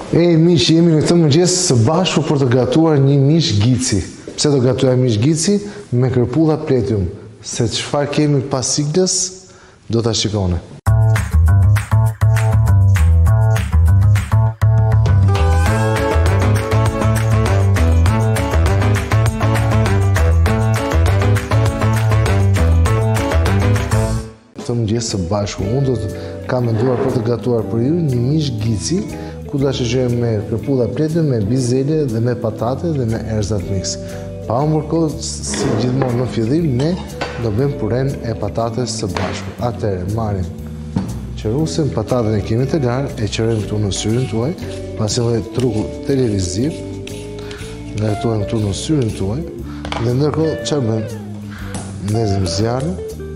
Miq, jemi në këtë mëngjes së bashku për të gatuar një mish gici. Pse do gatuar mish gici? Me kërpulla pletium. Se çfarë kemi pas siglës, do ta shikoni. Këtë mëngjes së bashku, unë do të kam menduar për të gatuar për ju një mish gici, ku do ta shoqërojmë me kërpulla pletium, me bizele dhe me patate dhe me erzat mix. Pa humbur kohë, si gjithmonë në fillim, ne do bëjmë puren e patates së bashku. Atëherë, marrim qerusin, pataten e kemi të larë, e qërojmë këtu në syrin tuaj, pasi lloj truku televiziv, ndërtojmë këtu në syrin tuaj, dhe ndërkohë çfarë bëjmë? Ndezim zjarrin.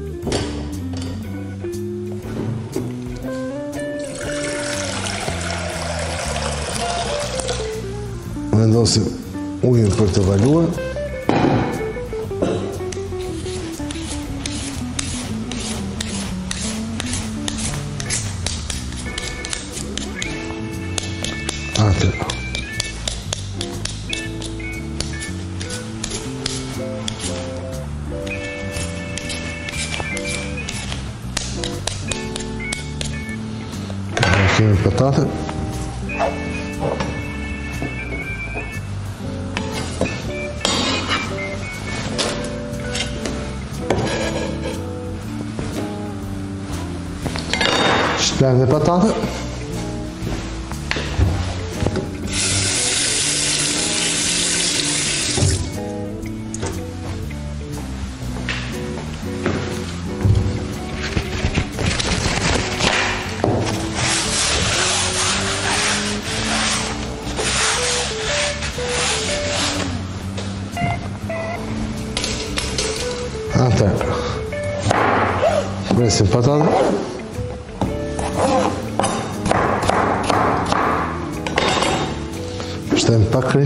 Vendosim ujin për të valuar. Atëherë. Kemi patate. Shpejt dhe patate. Atëherë. Presim patate. Shtem pak krip.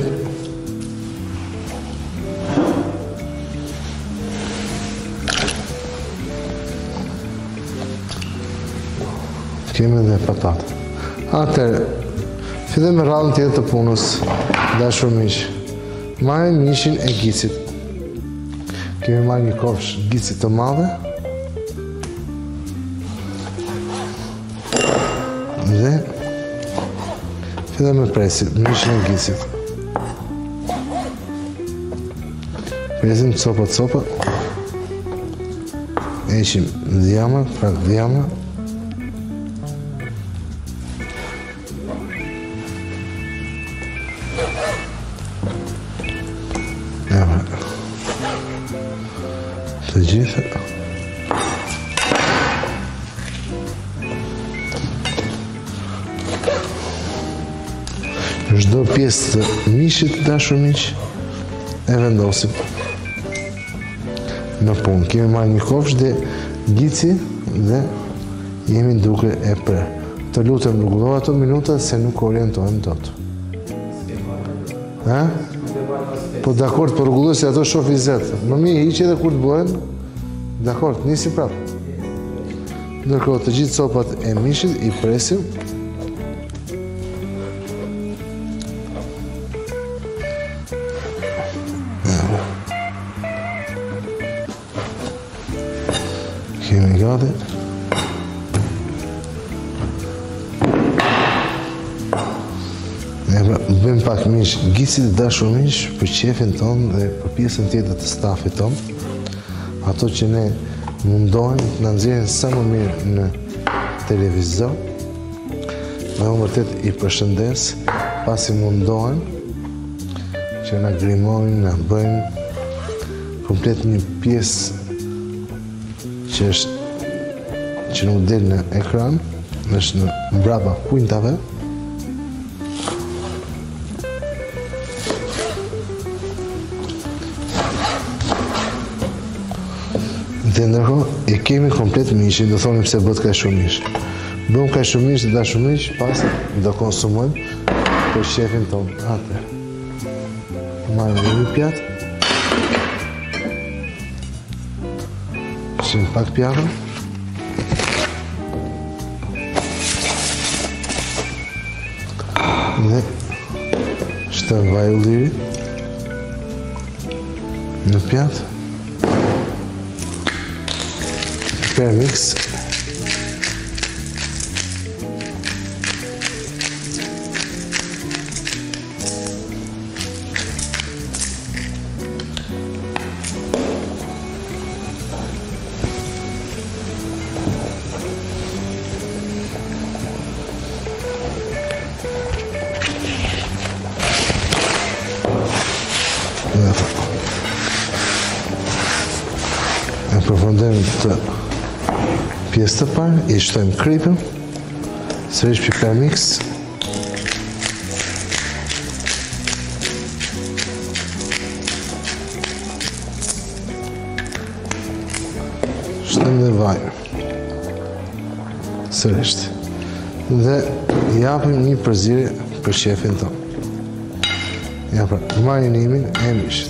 Kemi dhe patate. Atëherë, fillojmë me radhën tjetër të punës, dashur miq. Marrim mishin e gicit. Kemi marrë një kofsh gici të madhe. Dhe fillojmë me presim mishin e gicit. Presim copa. Heqim djama, frak djama. Të gjitha. Çdo pjesë të mishit, dashur miq, e vendosim në punë. Kemi marrë një kofsh dhe gici dhe jemi duke e prerë. Të lutem rregullo ato minuta se nuk orientohem dot. Ha? Po dakord, po rregulloj se ato shoh vizet. Më mirë hiq edhe kur të bëhen. Dakord, nisi prapë. Ndërkohë të gjithë copat e mishit i presim. Kemi gati. Bëjmë pak mish gicit, dashur miq, për qefin ton dhe për pjesën tjetër të stafit ton. Ato që ne mundohen të na nxjerrin sa më mirë në televizor. Me vërtet i përshëndes, pasi mundohen që na grimojnë, na bëjnë komplet një pjesë që nuk del në ekran, është në mbrapa kujtave. Dhe ndërkohë e kemi komplet mishin, do thonim se bët ka shumë mish. Bëm ka shumë mish dhe dashur miq, pas do konsumojmë për shefin ton. Atëherë. Marrim një pjatë. Shim pak pjatën. Dhe shtëm vaj ulliri në pjatë. Piper mix. E përfundojmë të pjesë të parë, i shtojmë kripën, sërish piper mix. Shtojmë dhe vajnë, sërish. Dhe japim një përzierje për shefin tonë. Ja pra, marinimin e mishit.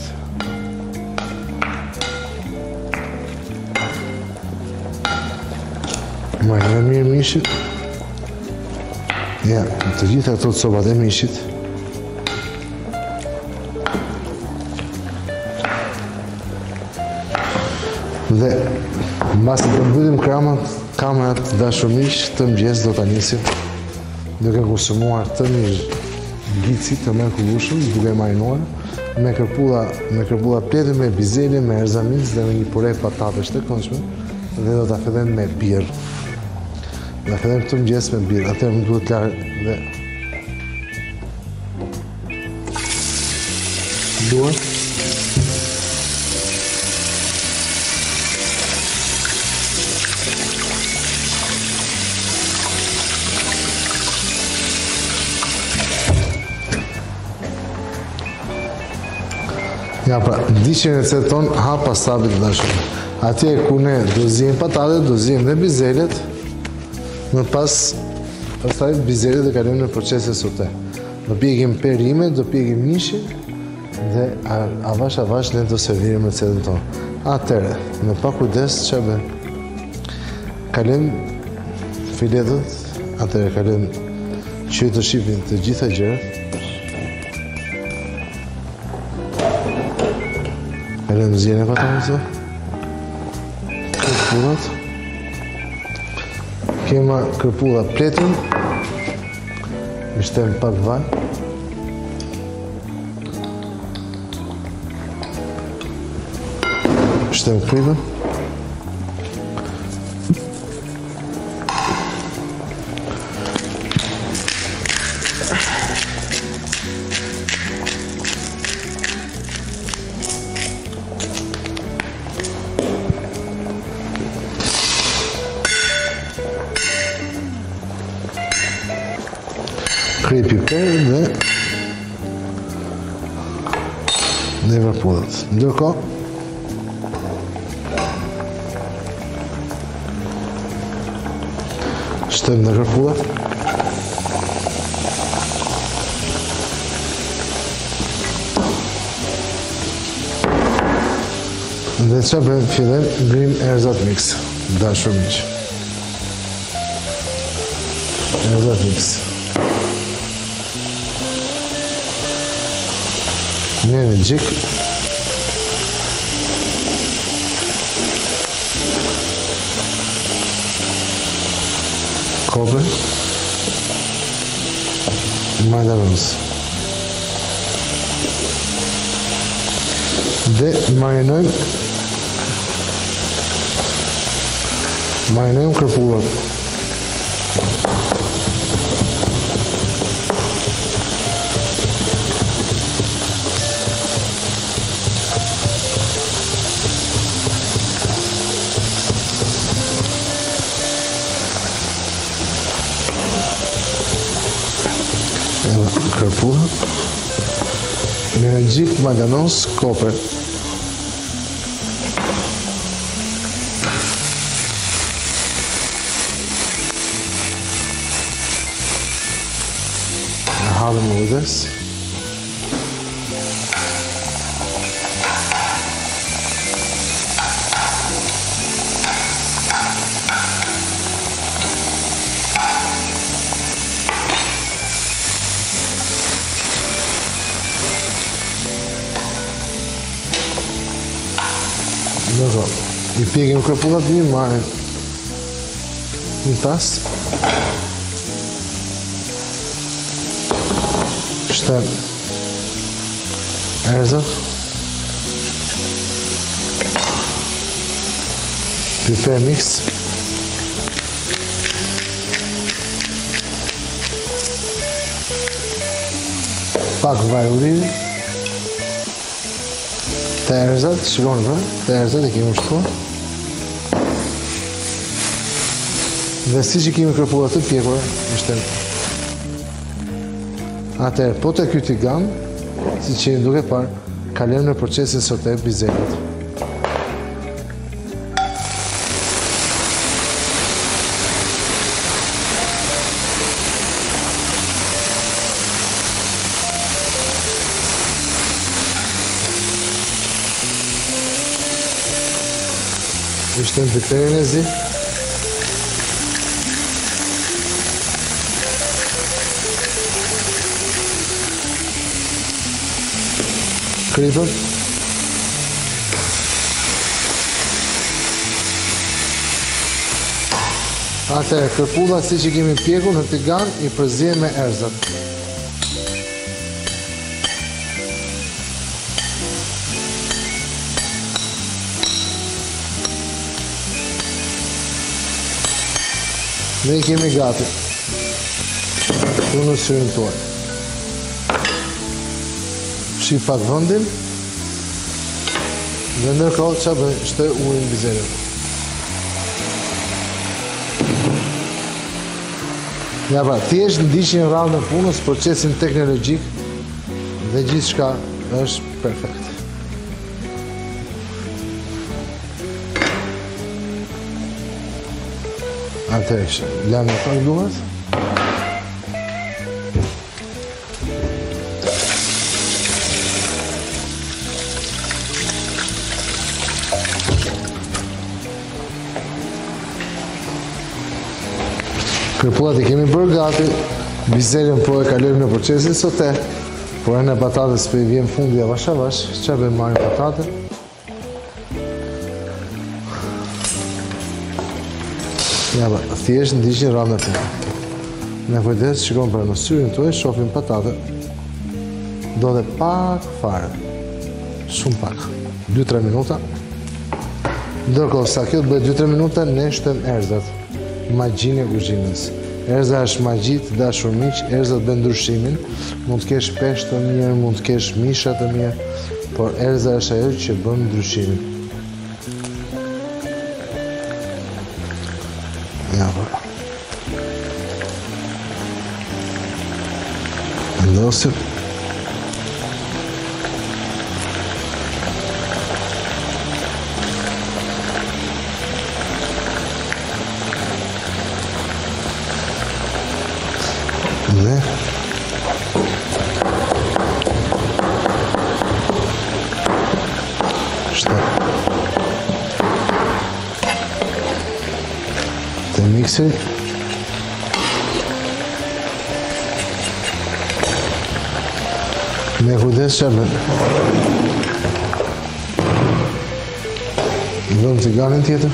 Marinoj mirë mishit. Ja, të gjitha ato të sobat e mishit. Dhe mbasi të mbyllim kamerat dashur miq, të mëngjes do ta nisim duke konsumuar të mirë gici të mrekullueshëm, duke marinuar me kërpulla pletë, me bizele, me erza mix dhe me një pure patatesh të këndshme, dhe do ta fillojmë me birrë. Do ta fillojmë këtë mëngjes me birrë. Atëherë më duhet larg dhe duhet ja pra, ndiqen recetë tonë hapa sabit të dashur. Atje ku ne do zgjidhim patatet, do zgjidhim dhe bizelet, më pastaj bizelet do kalojnë në procesin sote. Do pjekim perime, do pjekim mishin dhe avash ne do servirim recetën tonë. Atëherë, me pak kujdes çfarë bën? Kalojm filetët, atëherë kalojm që të shifin të gjitha gjërat. Kalojm zgjerrjen e patatesve. Kërpullat. Kema kërpulla pletën. I shtem pak vaj. Shtem kripën. Krip piper dhe kërpullat. Ndërkohë shtojmë në kërpullat. Dhe çfarë bëjmë? Fillojmë ngrim erzat mix. Dashur miq. Erzat mix. Një gjik. Kopër. Majdanoz. Dhe marinojmë kërpullat. Kërpullat, me në gjik majdanoz, kopër. Halëm ujdes. I pjekim krepullat një marrin një tas. Shtem erzat. Piper mix. Pak vaj ulliri. Të erzat, shikoni pra, të erzat i kemi shtuar. Dhe si që kemi krepullat të pjekura, ishte. Atëherë, po të ky tigan, si që jeni duke parë, kalem në procesin sote bizelit. Ishte në piperin e zi. Kripën. Atëherë, krepullat si që kemi pjekur në tigan i përzihen me erzat. Ne i kemi gati. Unë syrin tuaj. Shqip pak vëndin. Dhe ndërkohë që bëjnë shtoj ujnë bizerit. Ja pra, thjesht ndiqni rrallë në punës, procesin teknologjik dhe gjithë shka është perfekt. Atëherë, lamë në pak duhet. Krepullat i kemi bërë gati, bizerin po e kalojmë në procesin sote, por e në patatës për i vjen fundi avash avash, që bëjmë marrin patate. Ja ba, thjesht ndiqni rrallë në punë. Me kujdes, shikon për në syrin tuaj, shohim patate. Do dhe pak fare, shumë pak, 2-3 minuta. Ndërkohë, sa kjo të bëjë 2-3 minuta, ne shtem erzat. Magjin e kuzhinës. Erza është magji të dashur miq, erza të bën ndryshimin. Mund të kesh peshë të mirë, mund të kesh misha të mirë, por erza është ajo që bën ndryshimin. Ja, po. Vendosim. Dhe të mikser me kujdes që bën. Vëmë tiganin tjetër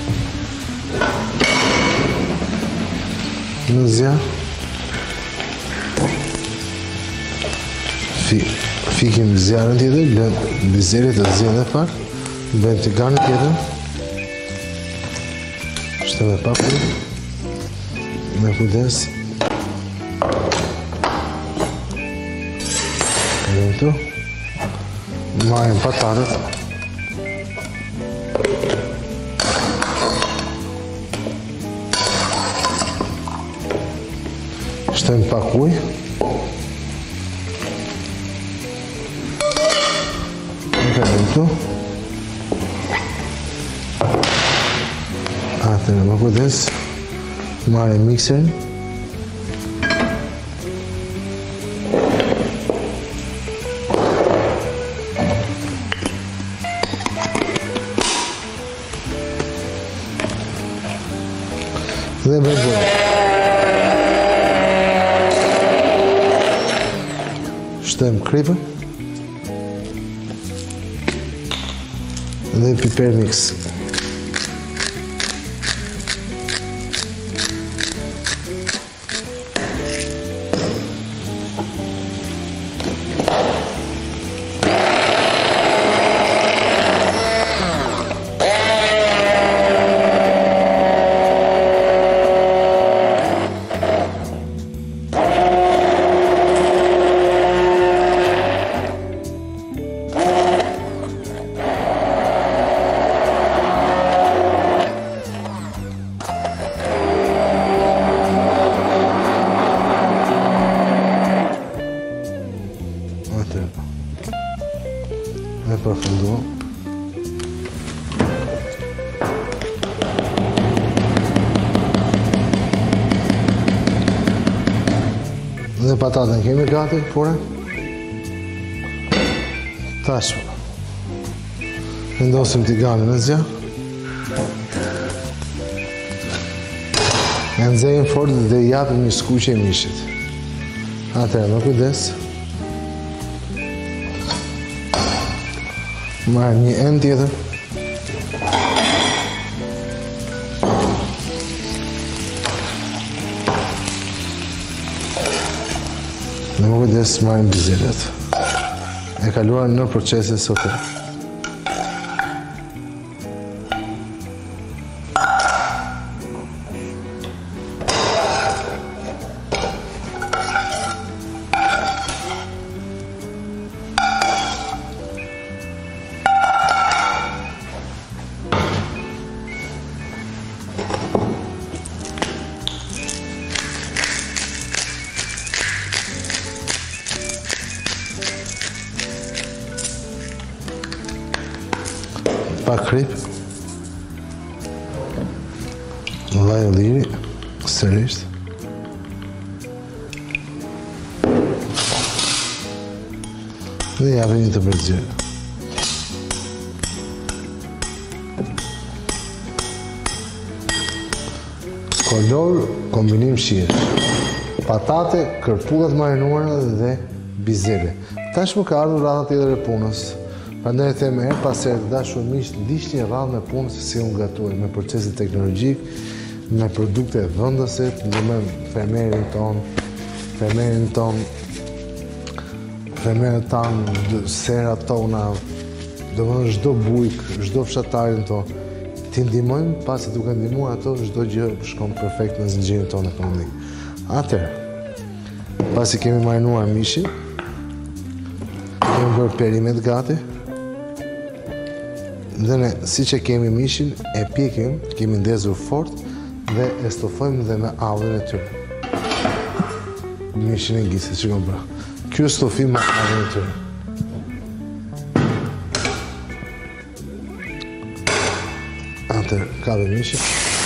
në zjarë. Fikim zjarën tjetër, lëm bizerit të zjarën dhe pak, bëjmë tiganin tjetër, shteme pak ujë, me kujdes, kalem këtu, marrim patatet, shteme pak ujë, këtu. Atëherë, më kujdes, marrim mikserin. Dhe bëjmë. Shtem kripën. dhe piper mix. E përfunduam. Dhe patatën kemi gati, pure. Tashmë. Vendosim tiganin në zjarr. E nxejmë fort dhe i japim një skuqe mishit. Atëherë, me kujdes. Marrim një enë tjetër. Dhe më kujdes marrim bizelet. E kaluar në procese sote. Pak krip, vaj ulliri, sërisht. Dhe japim një të përgjërë. Kolor, kombinim shire. Patate, kërpullat marinuara dhe bizele. Tashmë ka ardhur rradha tjetër e punës. Prandaj them her pas here të dashur miq, ndiqni radhë me punën se si unë gatuaj me procese teknologjik, me produkte vendase, ndihmojmë fermerin ton, fermerët tanë, serat tona, domethënë çdo bujk, çdo fshatarin ton. Ti ndihmojmë, pasi duke ndihmuar ato, çdo gjë shkon perfekt në zinxhirin tonë ekonomik. Atëherë, pasi kemi marinuar mishin, kemi bërë perimet gati. Dhe ne, si që kemi mishin, e pjekim, kemi ndezur fort dhe e stofojmë dhe me avën e tyre. Mishin e gisit, që kom bra. Kjo stofim me avën e tyre. Atër, kabe mishin.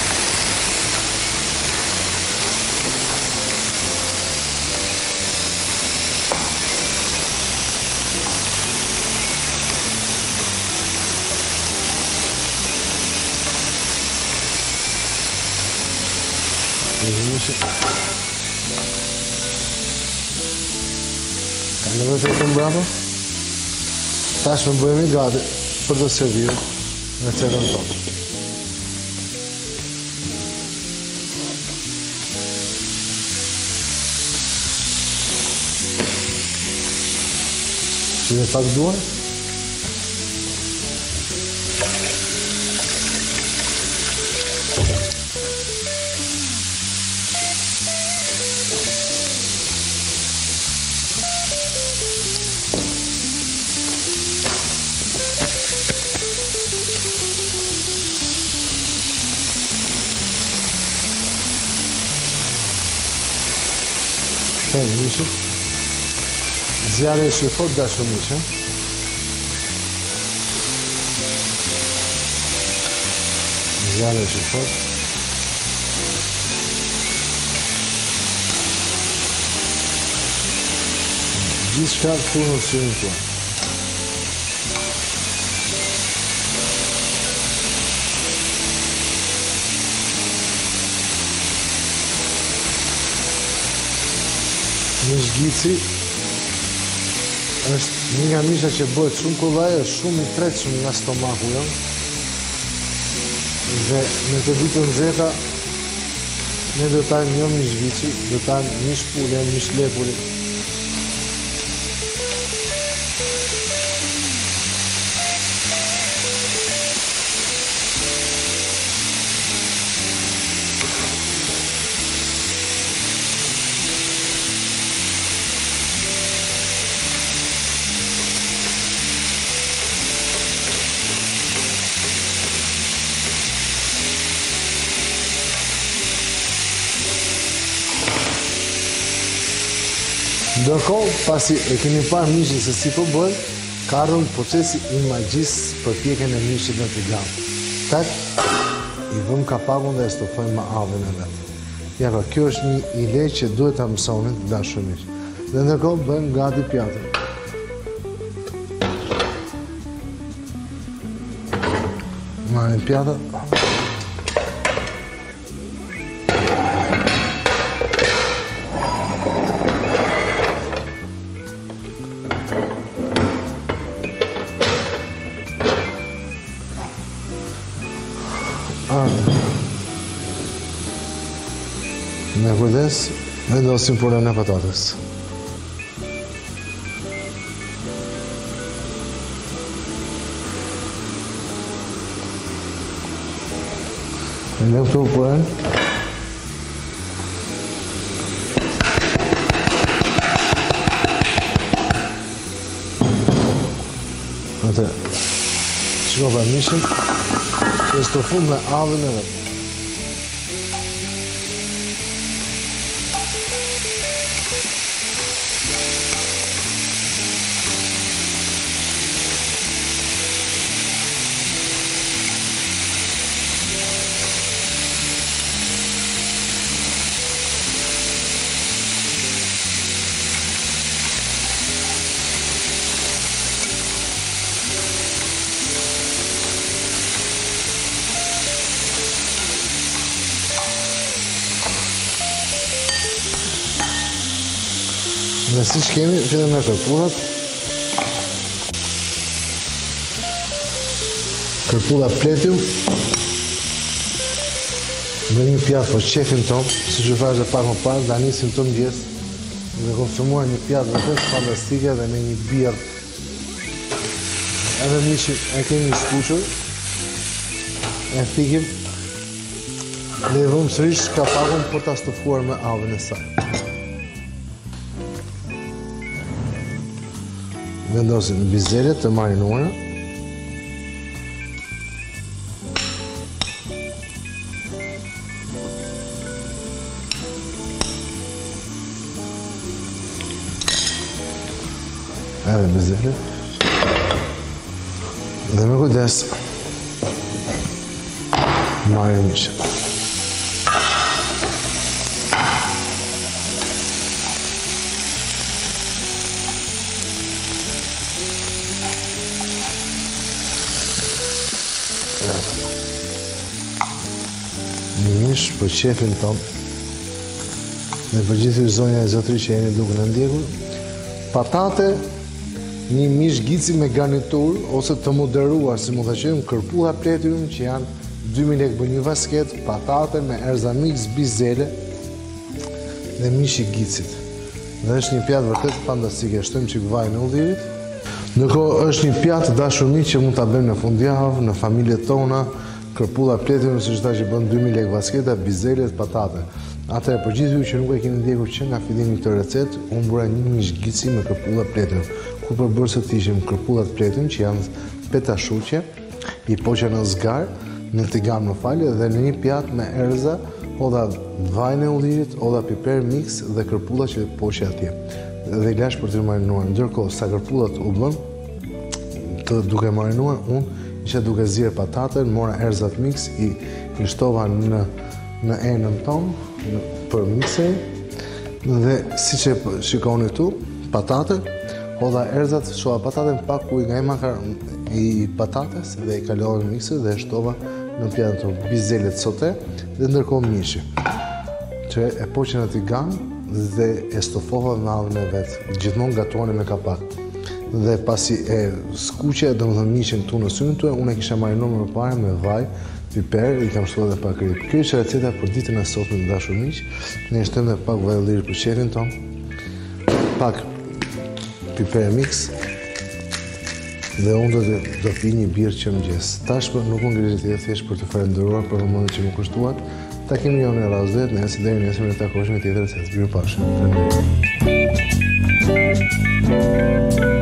Kanë vëtë e të mbrapa. Tash më bëjmë i gati për të serviru në cetën tonë. Që dhe pak duar. Mishin. Zjarri është i fort dashur mishin. Zjarri është i fort. Gjithçka këtu në syrin tuaj. Në shgici është një nga misha që bëhet shumë kollaj, është shumë i tretshëm nga stomaku jam. Dhe në të ditën zeta, ne do ta jo mish vici, do ta mish pule, mish lepuri. Ndërkohë, pasi e keni parë mishin se si po bëhet, ka ardhur procesi i magjisë për pjekjen e mishit në tigan. Tak, i vëmë kapakun dhe e stofojmë me avën e vetë. Ja, pra, kjo është një ide që duhet ta mësoni të dashur miq. Dhe ndërkohë bëjmë gati pjatën. Marrim pjatën. Me kujdes, vendosim purën e patates. Lëm këtu purën. Atë, shiko pa mishin, e stofu me avën e vetë. Dhe si që kemi, fillim me kërpullat. Kërpullat pletium. Dhe një pjatë për qefin tonë, si që thash dhe pak më parë, da nisim të mëgjes. Dhe konsumuar një pjatë vërtet fantastike dhe me një birë. Edhe mishin e kemi shkuqur. E fikim. Dhe i vëmë sërish kapakun për ta stofuar me avën e saj. Vendosim bizelet të marinuara. Edhe bizelet. Dhe me kujdes marrim mishin. Një mish për qefin tonë dhe për gjithë zonja e zotëri që jeni duke në ndjekur. Patate, një mish gici me garnitur ose të moderuar, si mu të qenë kërpulla pletium që janë 2000 lekë për një vasket, patate me erza mix, bizele dhe mish i gicit. Dhe është një pjatë vërtet fantastike, shtojmë qik vaj në udhirit. Ndërkohë është një pjatë dashur miq që mund ta bëjmë në fundjavë, në familjet tona, kërpulla pletium, siç thash që bën 2000 lekë vasketa, bizelet, patate. Atëherë për gjithë ju që nuk e keni ndjekur që nga fillimi këtë recetë, unë bëra një mish gici me kërpulla pletium, ku përbërësat ishim kërpullat pletium që janë petashuqe, i poqa në zgar, në tigan më falje, dhe në një pjatë me erza, oda vajnë e ullirit, oda piper mix dhe kërpulla që poqe atje. Dhe i lash për të marinuar. Ndërkohë, sa kërpullat u bën, të duke marinuar, unë isha duke zirë patatën, mora erzat mix, i shtova në enën tonë, për mixerin, dhe si që shikoni tu, patatën, hodha erzat, shoha patatën pak ujë nga i patates, dhe i kalova në mixer dhe shtova në pjatën tonë, bizelet sote, dhe ndërkohë mishi. Që e poqe në tigan, dhe e stofova me avën e vetë, gjithmonë gatuani me kapak. dhe pasi e skuqe, domethënë miqen këtu në syrin tuaj, unë e kisha marinuar më parë me vaj, piper, i kam shtuar edhe pak ri. Kjo është receta për ditën e sotme të dashur miq. Ne shtojmë edhe pak vaj ulliri për qerin ton, pak piper mix, dhe unë do pi një birë që mëngjes. Tashmë nuk më ngrihet tjetër thjesht për të falendëruar për momentin që më kushtuat. Takimi jonë në radhë nesër, deri nesër ne takohemi me tjetër recetë. Mirupafshim. Faleminderit.